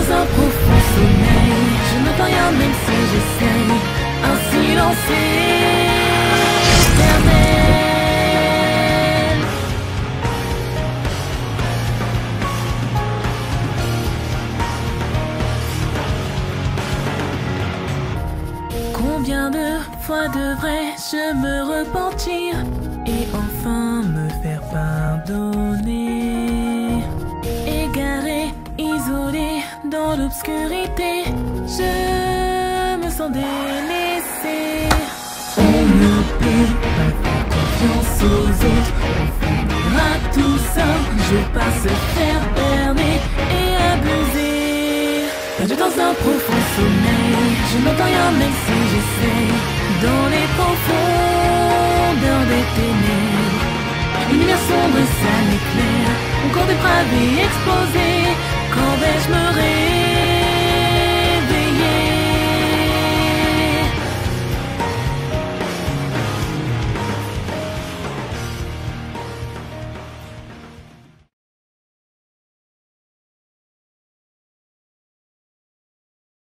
dans un profond sommeil. Je n'entends rien même si j'essaye. Un silence éternel. Combien de fois devrais-je me repentir et enfin me faire pardonner? Égaré, isolé dans l'obscurité, je me sens délaissé. On ne peut pas faire confiance aux autres, on finira tout ça. Je veux pas se faire berner et abuser. Perdu dans un profond sommeil, je n'entends rien même si j'essaye. Dans les profondeurs des ténèbres, lumière sombre, ça m'éclaire. Mon corps dépravé, explosé, quand vais-je me réveiller?